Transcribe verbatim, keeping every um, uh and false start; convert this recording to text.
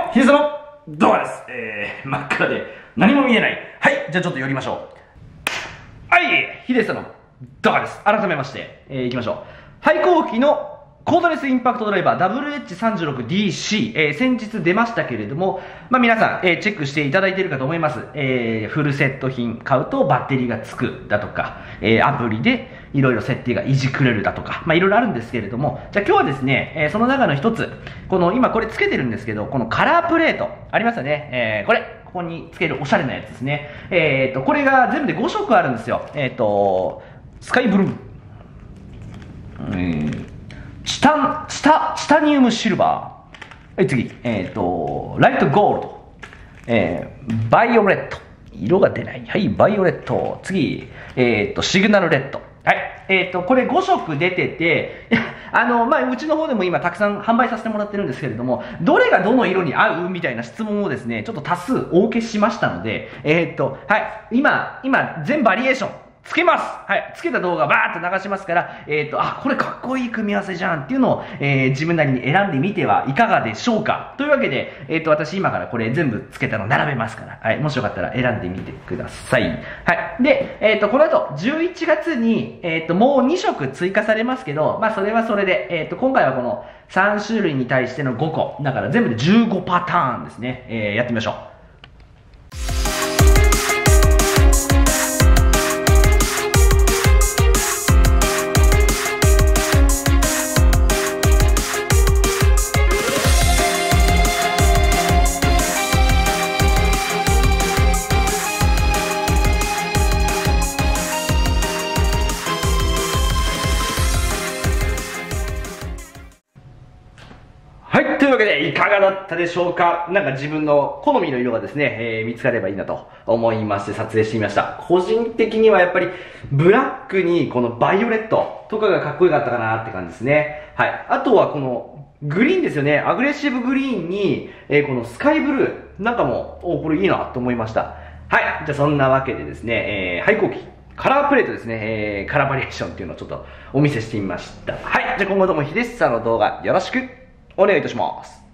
も、ヒデさんの動画です。えー、真っ暗で何も見えない。はい、じゃあちょっと寄りましょう。はい、ヒデさんの動画です。改めまして、えー、行きましょう。廃校機のコードレスインパクトドライバー ダブリューエイチさんじゅうろくディーシー、えー、先日出ましたけれども、まあ、皆さん、えー、チェックしていただいているかと思います。えー、フルセット品買うとバッテリーがつくだとか、えー、アプリでいろいろ設定がいじくれるだとか、まあ、いろいろあるんですけれども、じゃあ今日はですね、えー、その中の一つ、この今これつけてるんですけど、このカラープレート、ありますよね。えー、これ、ここにつけるおしゃれなやつですね。えーと、これが全部でご色あるんですよ。えーと、スカイブルー、えーチタン、チタ、チタニウムシルバー。はい、次。えっ、ー、と、ライトゴールド。えー、バイオレット。色が出ない。はい、バイオレット。次。えっ、ー、と、シグナルレッド。はい。えっ、ー、と、これご色出てて、あの、まあ、うちの方でも今たくさん販売させてもらってるんですけれども、どれがどの色に合うみたいな質問をですね、ちょっと多数お受けしましたので、えっ、ー、と、はい。今、今、全バリエーション。つけます。はい。つけた動画バーっと流しますから、えっと、あ、これかっこいい組み合わせじゃんっていうのを、えー、自分なりに選んでみてはいかがでしょうか。というわけで、えっと、私今からこれ全部つけたの並べますから、はい。もしよかったら選んでみてください。はい。で、えっと、この後、じゅういちがつに、えっと、もうに色追加されますけど、まあ、それはそれで、えっと、今回はこのさん種類に対してのごこ。だから全部でじゅうごパターンですね。えー、やってみましょう。はい。というわけで、いかがだったでしょうか。なんか自分の好みの色がですね、えー、見つかればいいなと思いまして撮影してみました。個人的にはやっぱり、ブラックにこのバイオレットとかがかっこよかったかなって感じですね。はい。あとはこの、グリーンですよね。アグレッシブグリーンに、えー、このスカイブルー。なんかも、お、これいいなと思いました。はい。じゃあそんなわけでですね、えー、廃校機。カラープレートですね、えー、カラーバリエーションっていうのをちょっとお見せしてみました。はい。じゃあ今後ともヒデッサの動画よろしくお願いいたします。